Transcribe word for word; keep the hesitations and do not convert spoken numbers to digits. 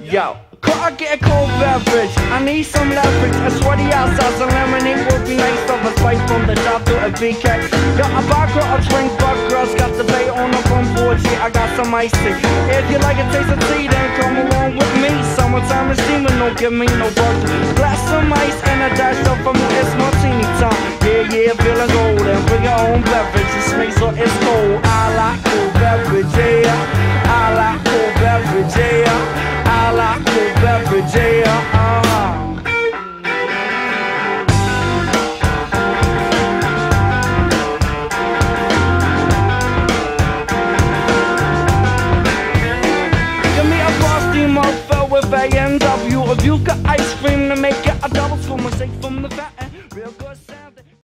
Yo, could I get a cold beverage? I need some leverage. A sweaty outside, some lemonade would be nice. Of a spice from the top to a B K. Yo, a vodka, a drink, but girls got the bay on up on board. Yeah, I got some icing. If you like a taste of tea, then come along with me. Summertime is steaming, don't give me no butter. Glass some ice and a dash of from it's martini time. Yeah, yeah, feeling golden. Bring your own beverage. It's me, so it's